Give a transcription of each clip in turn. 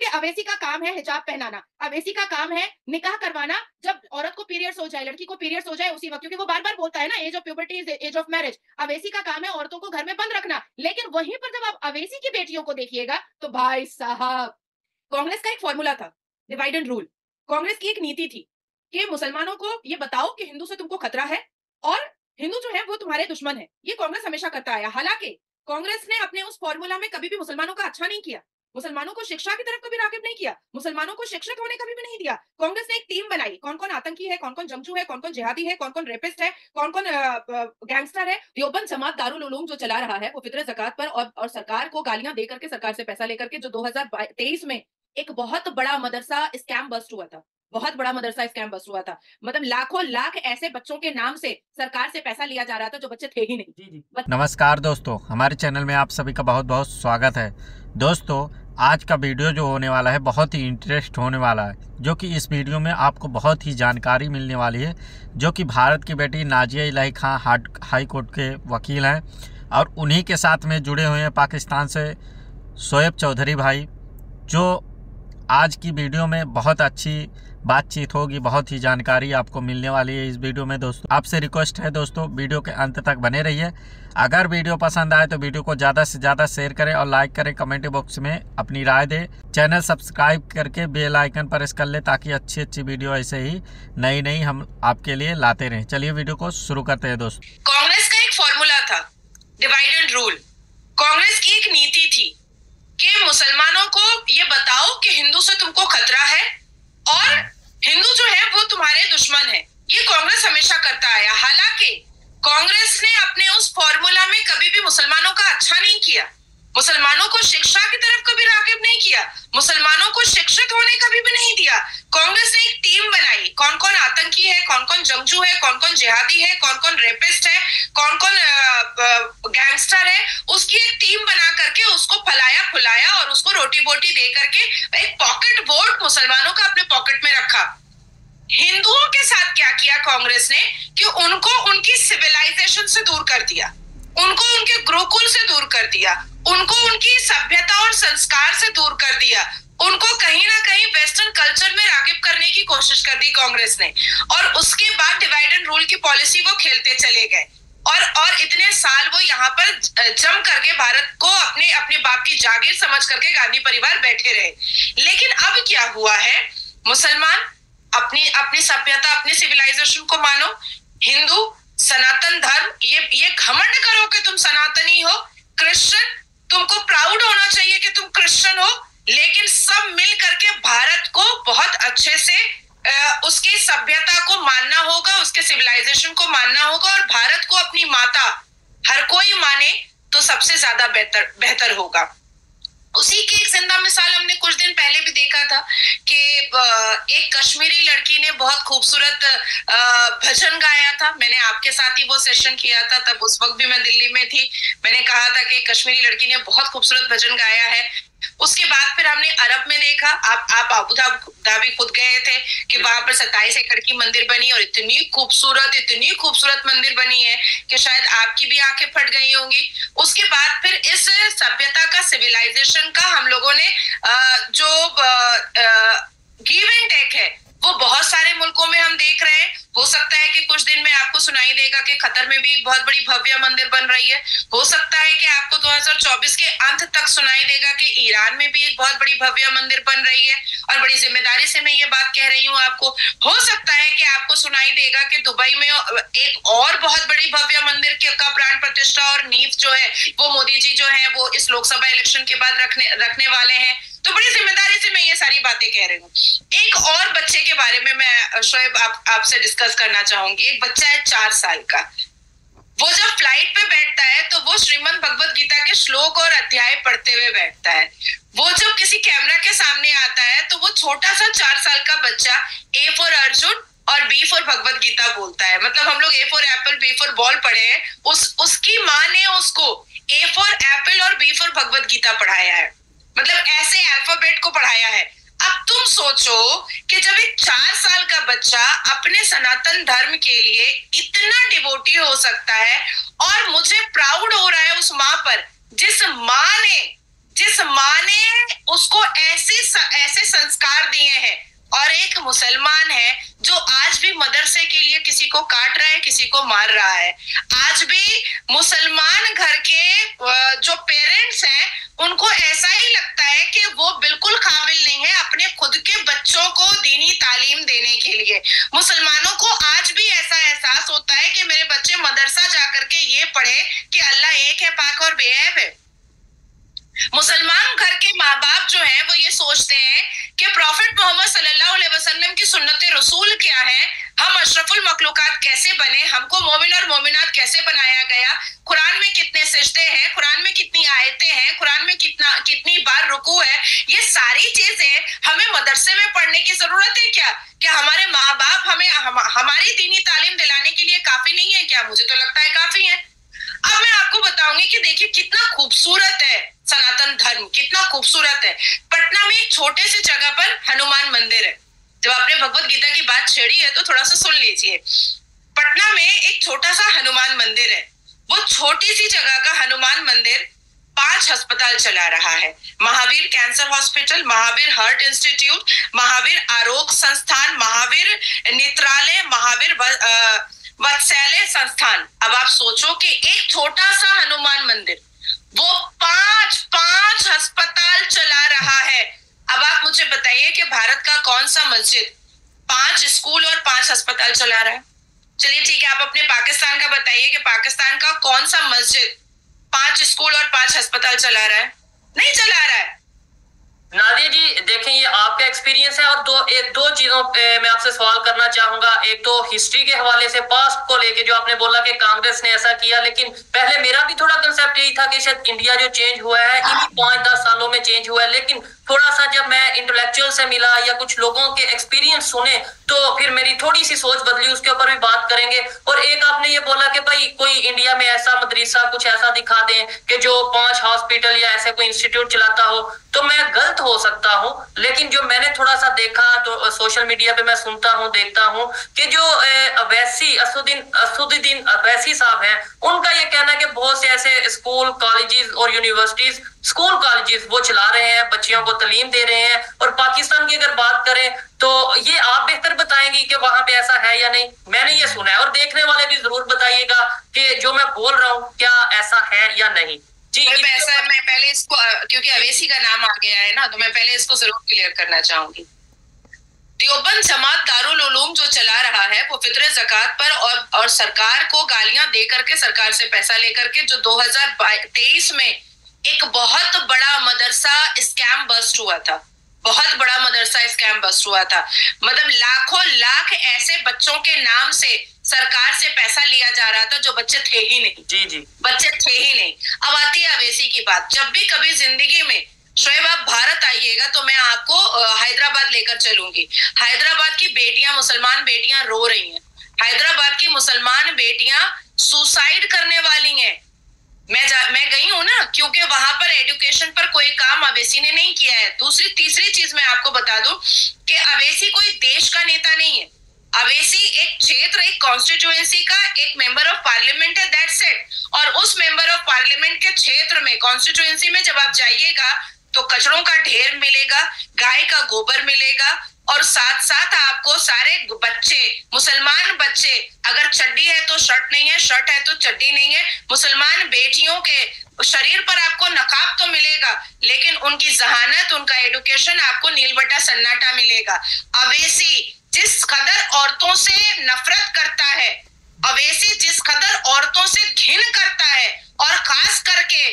कि अवेसी का काम है हिजाब पहनाना, अवेसी का काम है निकाह करवाना जब औरत को पीरियड्स हो जाए, लड़की को पीरियड्स हो जाए उसी वक्त, क्योंकि वो बार-बार बोलता है ना age of puberty is age of marriage. Owaisi का काम है औरतों को घर में बंद रखना। लेकिन वहीं पर जब आप अवेसी की बेटियों को देखिएगा तो भाई साहब, कांग्रेस का एक फॉर्मूला था, डिवाइड एंड रूल। कांग्रेस की एक नीति थी कि मुसलमानों को ये बताओ कि हिंदू से तुमको खतरा है और हिंदू जो है वो तुम्हारे दुश्मन है। ये कांग्रेस हमेशा करता आया। हालांकि कांग्रेस ने अपने उस फॉर्मूला में कभी भी मुसलमानों का अच्छा नहीं किया, मुसलमानों को शिक्षा की तरफ कभी रागिब नहीं किया, मुसलमानों को शिक्षित होने कभी भी नहीं दिया। कांग्रेस ने एक टीम बनाई, कौन कौन आतंकी है, कौन कौन जंगजू है, कौन कौन जिहादी है, कौन कौन रेपिस्ट है, कौन कौन गैंगस्टर है। देवबंद जमात दारुल उलूम जो चला रहा है वो फितरत ज़कात पर और सरकार को गालियां देकर के, सरकार से पैसा लेकर के, जो 2023 में एक बहुत बड़ा मदरसा स्कैम बस्ट हुआ था, बहुत बड़ा मदरसा स्कैम बस्ट हुआ था। मतलब लाखों लाख ऐसे बच्चों के नाम से सरकार से पैसा लिया जा रहा था जो बच्चे थे ही नहीं। जी। नमस्कार दोस्तों, हमारे चैनल में आप सभी का बहुत बहुत स्वागत है। दोस्तों, आज का वीडियो जो होने वाला है बहुत ही इंटरेस्ट होने वाला है, जो कि इस वीडियो में आपको बहुत ही जानकारी मिलने वाली है, जो कि भारत की बेटी नाजिया इलाही खां हाई कोर्ट के वकील हैं और उन्हीं के साथ में जुड़े हुए हैं पाकिस्तान से शोएब चौधरी भाई। जो आज की वीडियो में बहुत अच्छी बातचीत होगी, बहुत ही जानकारी आपको मिलने वाली है इस वीडियो में। दोस्तों, आपसे रिक्वेस्ट है दोस्तों, वीडियो के अंत तक बने रहिए। अगर वीडियो पसंद आए तो वीडियो को ज़्यादा से ज़्यादा शेयर करें और लाइक करें, कमेंट बॉक्स में अपनी राय दें। चैनल सब्सक्राइब करके बेल आइकन प्रेस कर लें ताकि अच्छी अच्छी वीडियो ऐसे ही नई नई हम आपके लिए लाते रहें। चलिए वीडियो को शुरू करते हैं। दोस्तों, कांग्रेस का एक फॉर्मूला था, डिवाइड एंड रूल। कांग्रेस की एक नीति थी कि मुसलमानों को ये बताओ कि हिंदू से तुमको खतरा है और हिंदू जो है वो तुम्हारे दुश्मन है। ये कांग्रेस हमेशा करता आया। हालांकि कांग्रेस ने अपने उस फॉर्मूला में कभी भी मुसलमानों का अच्छा नहीं किया, मुसलमानों को शिक्षा की तरफ कभी रागिब नहीं किया, मुसलमानों को शिक्षित होने कभी भी नहीं दिया। कांग्रेस ने एक टीम बनाई, कौन कौन आतंकी है, कौन कौन जंगजू है, कौन कौन जिहादी है, कौन कौन रेपिस्ट है, कौन कौन गैंगस्टर है, उसकी एक टीम बना करके उसको फलाया फुलाया और उसको रोटी बोटी दे करके एक पॉकेट वोट मुसलमानों का अपने पॉकेट में रखा। हिंदुओं के साथ क्या किया कांग्रेस ने कि उनको उनकी सिविलाइजेशन से दूर कर दिया, उनको उनके गुरुकुल से दूर कर दिया, उनको उनकी सभ्यता और संस्कार से दूर कर दिया, उनको कहीं ना कहीं वेस्टर्न कल्चर में रागिब करने की कोशिश कर दी कांग्रेस ने। और उसके बाद डिवाइड एंड रूल की पॉलिसी वो खेलते चले गए और इतने साल वो यहाँ पर जम करके भारत को अपने अपने बाप की जागीर समझ करके गांधी परिवार बैठे रहे। लेकिन अब क्या हुआ है, मुसलमान अपनी अपनी सभ्यता, अपनी सिविलाइजेशन को मानो, हिंदू सनातन धर्म, ये घमंड करो कि तुम सनातनी हो, क्रिश्चियन तुमको प्राउड होना चाहिए कि तुम क्रिश्चियन हो, लेकिन सब मिल करके भारत को बहुत अच्छे से उसकी सभ्यता को मानना होगा, उसके सिविलाइजेशन को मानना होगा और भारत को अपनी माता हर कोई माने तो सबसे ज्यादा बेहतर होगा। उसी की एक जिंदा मिसाल हमने कुछ दिन पहले भी देखा था कि एक कश्मीरी लड़की ने बहुत खूबसूरत भजन गाया था। मैंने आपके साथ ही वो सेशन किया था, तब उस वक्त भी मैं दिल्ली में थी। मैंने कहा था कि कश्मीरी लड़की ने बहुत खूबसूरत भजन गाया है। उसके बाद फिर हमने अरब में देखा, आप अबू धाबी खुद गए थे कि वहां पर 27 एकड़ की मंदिर बनी और इतनी खूबसूरत मंदिर बनी है कि शायद आपकी भी आंखें फट गई होंगी। उसके बाद फिर इस सभ्यता का, सिविलाइजेशन का हम लोगों ने जो गिव एंड टेक है वो बहुत सारे मुल्कों में हम देख रहे हैं। हो सकता है कि कुछ दिन में आपको सुनाई देगा कि कतर में भी एक बहुत बड़ी भव्य मंदिर बन रही है। हो सकता है कि आपको 2024 के अंत तक सुनाई देगा कि ईरान में भी एक बहुत बड़ी भव्य मंदिर बन रही है। और बड़ी जिम्मेदारी से मैं ये बात कह रही हूँ आपको। हो सकता है कि आपको सुनाई देगा कि दुबई में एक और बहुत बड़ी भव्य मंदिर का प्राण प्रतिष्ठा और नींव जो है वो मोदी जी जो है वो इस लोकसभा इलेक्शन के बाद रखने वाले हैं। तो बड़ी जिम्मेदारी से मैं ये सारी बातें कह रही हूँ। एक और बच्चे के बारे में मैं शोएब आपसे डिस्कस करना चाहूंगी। एक बच्चा है 4 साल का। वो जब फ्लाइट पे बैठता है तो वो श्रीमद् भगवत गीता के श्लोक और अध्याय पढ़ते हुए बैठता है। वो जब किसी कैमरा के सामने आता है तो वो छोटा सा 4 साल का बच्चा ए फॉर अर्जुन और बी फॉर भगवत गीता बोलता है। मतलब हम लोग A for apple B for ball पढ़े हैं, उसकी माँ ने उसको ए फॉर एप्पल और बी फॉर भगवत गीता पढ़ाया है। मतलब ऐसे अल्फाबेट को पढ़ाया है। अब तुम सोचो कि जब एक 4 साल का बच्चा अपने सनातन धर्म के लिए इतना डिवोटी हो सकता है, और मुझे प्राउड हो रहा है उस माँ पर जिस माँ ने उसको ऐसे संस्कार दिए हैं, और एक मुसलमान है जो आज भी मदरसे के लिए किसी को काट रहा है, किसी को मार रहा है। आज भी मुसलमान घर के जो पेरेंट्स हैं उनको ऐसा ही लगता है कि वो बिल्कुल काबिल नहीं है अपने खुद के बच्चों को दीनी तालीम देने के लिए। मुसलमानों को आज भी ऐसा एहसास होता है कि मेरे बच्चे मदरसा जाकर के ये पढ़े कि अल्लाह एक है, पाक और बेऐब है। मुसलमान घर के माँ बाप जो हैं वो ये सोचते हैं कि प्रॉफिट मोहम्मद सल्लल्लाहु अलैहि वसल्लम की सुन्नत रसूल क्या है, हम अशरफुल मखलूकात कैसे बने, हमको मोमिन और मोमिनात कैसे बनाया गया, कुरान में कितने सजदे हैं, कुरान में कितनी आयतें हैं, कुरान में कितनी बार रुकू है, ये सारी चीजें हमें मदरसे में पढ़ने की जरूरत है क्या? क्या हमारे माँ बाप हमारी दीनी तालीम दिलाने के लिए काफी नहीं है क्या? मुझे तो लगता है काफी है। अब मैं आपको बताऊंगी कि देखिए कितना खूबसूरत है सनातन धर्म, कितना खूबसूरत है। पटना में एक छोटे से जगह पर हनुमान मंदिर है। जब आपने भगवत गीता की बात छेड़ी है तो थोड़ा सा सुन लीजिए। पटना में एक छोटा सा हनुमान मंदिर है। वो छोटी सी जगह का हनुमान मंदिर 5 अस्पताल चला रहा है। Mahavir cancer hospital, Mahavir heart institute, Mahavir Arogya Sansthan, Mahavir नेत्रालय, महावीर वत्सल्य संस्थान। अब आप सोचो कि एक छोटा सा हनुमान मंदिर वो 5 अस्पताल चला रहा है। अब आप मुझे बताइए कि भारत का कौन सा मस्जिद 5 स्कूल और 5 अस्पताल चला रहा है? चलिए ठीक है, आप अपने पाकिस्तान का बताइए कि पाकिस्तान का कौन सा मस्जिद 5 स्कूल और 5 अस्पताल चला रहा है? नहीं चला रहा है। नादिया जी देखें, ये आपका एक्सपीरियंस है और दो चीजों पे मैं आपसे सवाल करना चाहूंगा। एक तो हिस्ट्री के हवाले से, पास्ट को लेके जो आपने बोला कि कांग्रेस ने ऐसा किया, लेकिन पहले मेरा भी थोड़ा कंसेप्ट यही था कि शायद इंडिया जो चेंज हुआ है इन्हीं 5-10 सालों में चेंज हुआ है। लेकिन थोड़ा सा जब मैं इंटेलेक्चुअल से मिला या कुछ लोगों के एक्सपीरियंस सुने तो फिर मेरी थोड़ी सी सोच बदली, उसके ऊपर भी बात करेंगे। और एक आपने ये बोला कि भाई कोई इंडिया में ऐसा मदरसा कुछ ऐसा दिखा दें कि जो 5 हॉस्पिटल या ऐसे कोई इंस्टीट्यूट चलाता हो, तो मैं गलत हो सकता हूँ। लेकिन जो मैंने थोड़ा सा देखा तो सोशल मीडिया पे मैं सुनता हूँ, देखता हूँ कि जो अवैसी असदुद्दीन अवैसी साहब हैं, उनका ये कहना है कि बहुत से ऐसे स्कूल, कॉलेजेस और यूनिवर्सिटीज, स्कूल कॉलेजेस वो चला रहे हैं, बच्चियों को तालीम दे रहे हैं। और पाकिस्तान की अगर बात करें तो ये आप बेहतर बताएंगी कि वहां पे ऐसा है या नहीं। मैंने ये सुना है और देखने वाले भी जरूर बताइएगा कि जो मैं बोल रहा हूँ क्या ऐसा है या नहीं। जी मैं पहले इसको, क्योंकि अवैसी का नाम आ गया है ना, तो मैं पहले इसको जरूर क्लियर करना चाहूंगी। देवबंद जमात दारुल उलूम जो चला रहा है वो फित्रे ज़कात पर और सरकार को गालियां दे करके, सरकार से पैसा लेकर के, जो 2023 में एक बहुत बड़ा मदरसा स्कैम बस्ट हुआ था, बहुत बड़ा मदरसा स्कैम बस्ट हुआ था। मतलब लाखों लाख ऐसे बच्चों के नाम से सरकार से पैसा लिया जा रहा था जो बच्चे थे ही नहीं। जी बच्चे थे ही नहीं। अब आती है अवैसी की बात। जब भी कभी जिंदगी में शोएब आप भारत आइएगा तो मैं आपको हैदराबाद लेकर चलूंगी। हैदराबाद की बेटियां, मुसलमान बेटियां रो रही हैं। हैदराबाद की मुसलमान बेटियां सुसाइड करने वाली हैं। मैं गई हूं ना, क्योंकि वहां पर एजुकेशन पर कोई काम अवैसी ने नहीं किया है। तीसरी चीज मैं आपको बता दूं कि अवैसी कोई देश का नेता नहीं है। अवैसी एक क्षेत्र, एक कॉन्स्टिट्यूएंसी का एक मेंबर ऑफ पार्लियामेंट है, दैट्स इट। और उस मेंबर ऑफ पार्लियामेंट के क्षेत्र में, कॉन्स्टिट्यूएंसी में जब आप जाइएगा तो कचरों का ढेर मिलेगा, गाय का गोबर मिलेगा, और साथ साथ आपको सारे बच्चे, मुसलमान बच्चे, अगर चड्डी है तो शर्ट नहीं है, शर्ट है तो चड्डी नहीं है। मुसलमान बेटियों के शरीर पर आपको नकाब तो मिलेगा, लेकिन उनकी जहानत, उनका एजुकेशन आपको नीलबटा सन्नाटा मिलेगा। अवैसी जिस कदर औरतों से नफरत करता है, अवैसी जिस कदर औरतों से घिन करता है, और खास करके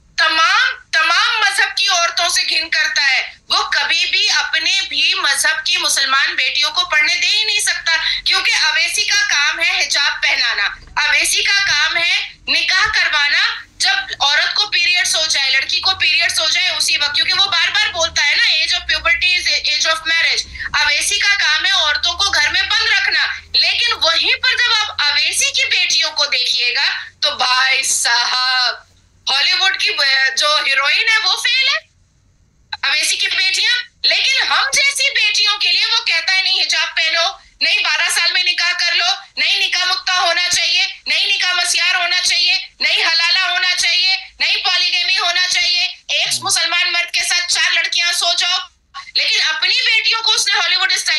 तमाम मजहब की औरतों से घिन करता है, वो कभी भी अपने भी मजहब की मुसलमान बेटियों को पढ़ने दे ही नहीं सकता। क्योंकि अवैसी का काम है हिजाब पहनाना, अवैसी का काम है निकाह करवाना जब औरत को पीरियड्स हो जाए, लड़की को पीरियड्स हो जाए उसी वक्त, क्योंकि वो बार बार बोलता है ना, age of puberty is age of marriage. Owaisi का काम है औरतों को घर में बंद रखना। लेकिन वहीं पर जब आप अवैसी की बेटियों को देखिएगा तो भाई साहब, हॉलीवुड की जो हीरोइन है वो फेल है, अवैसी की बेटियां। लेकिन हम जैसी बेटियों के लिए वो कहता है नहीं हिजाब पहनो, नहीं 12 साल में निकाह कर लो, नहीं निकाह मुक्ता होना चाहिए, नहीं निकाह मस्यार होना चाहिए, नहीं हलाला होना चाहिए, नहीं पॉलीगेमी होना चाहिए। एक मुसलमान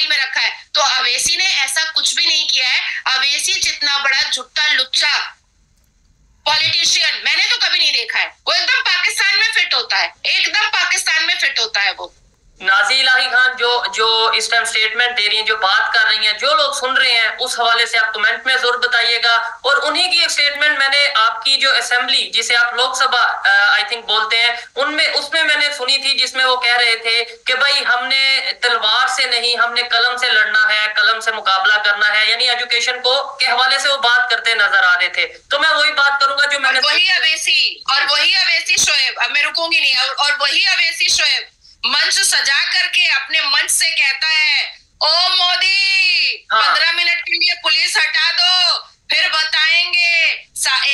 फाइल में रखा है। तो अवैसी ने ऐसा कुछ भी नहीं किया है। अवैसी जितना बड़ा झुट्टा लुच्चा पॉलिटिशियन मैंने तो कभी नहीं देखा है। वो एकदम पाकिस्तान में फिट होता है, एकदम पाकिस्तान में फिट होता है वो। नाज़िया इलाही खान जो इस टाइम स्टेटमेंट दे रही हैं, जो बात कर रही हैं, जो लोग सुन रहे हैं, उस हवाले से आप कमेंट में जरूर बताइएगा। और उन्हीं की एक स्टेटमेंट मैंने आपकी जो असेंबली जिसे आप लोकसभा आई थिंक बोलते हैं, उसमें मैंने सुनी थी, जिसमें वो कह रहे थे कि भाई हमने तलवार से नहीं, हमने कलम से लड़ना है, कलम से मुकाबला करना है, यानी एजुकेशन को के हवाले से वो बात करते नजर आ रहे थे। तो मैं वही बात करूंगा जो मैंने वही अवैसी शोएब, अब मैं रुकूंगी नहीं, और वही अवैसी शोएब मंच सजा करके अपने मंच से कहता है, ओ मोदी 15 मिनट के लिए पुलिस हटा दो, फिर बताएंगे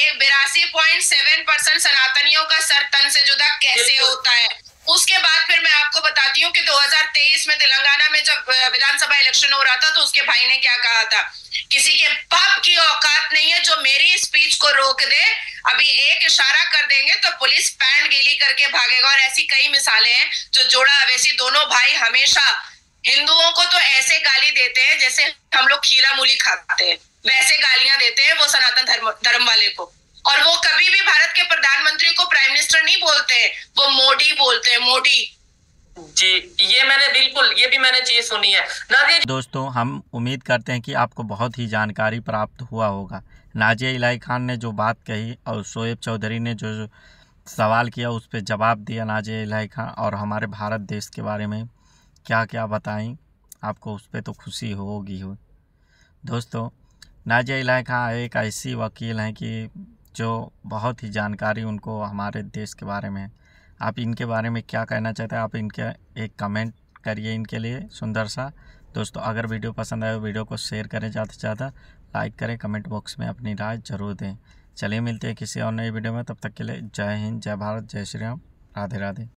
82.7% सनातनियों का सर तन से जुदा कैसे होता है। उसके बाद फिर मैं आपको बताती हूँ कि 2023 में तेलंगाना में जब विधानसभा इलेक्शन हो रहा था तो उसके भाई ने क्या कहा था, किसी के बाप की औकात नहीं है जो मेरी स्पीच को रोक दे, अभी एक इशारा कर देंगे तो पुलिस पैंट गीली करके भागेगा। और ऐसी कई मिसालें हैं जो जोड़ा अवैसी दोनों भाई हमेशा हिंदुओं को तो ऐसे गाली देते हैं जैसे हम लोग खीरा मूली खाते हैं, वैसे गालियां देते हैं वो सनातन धर्म वाले को। और वो कभी भी भारत के प्रधानमंत्री को प्राइम मिनिस्टर नहीं बोलते हैं, वो मोदी बोलते हैं, मोदी जी। ये भी मैंने चीज सुनी है। दोस्तों, हम उम्मीद करते हैं कि आपको बहुत ही जानकारी प्राप्त हुआ होगा। नाज़िया इलाही खान ने जो बात कही और शोएब चौधरी ने जो सवाल किया उस पर जवाब दिया नाज़िया इलाही खान, और हमारे भारत देश के बारे में क्या क्या बताएं, आपको उस पर तो खुशी होगी हो। दोस्तों, नाज़िया इलाही खान एक ऐसी वकील हैं कि जो बहुत ही जानकारी उनको हमारे देश के बारे में। आप इनके बारे में क्या कहना चाहते हैं, आप इनके एक कमेंट करिए इनके लिए सुंदर सा। दोस्तों, अगर वीडियो पसंद आए तो वीडियो को शेयर करें, ज़्यादा से ज़्यादा लाइक करें, कमेंट बॉक्स में अपनी राय जरूर दें। चलिए मिलते हैं किसी और नई वीडियो में, तब तक के लिए जय हिंद, जय भारत, जय श्री राम, राधे राधे।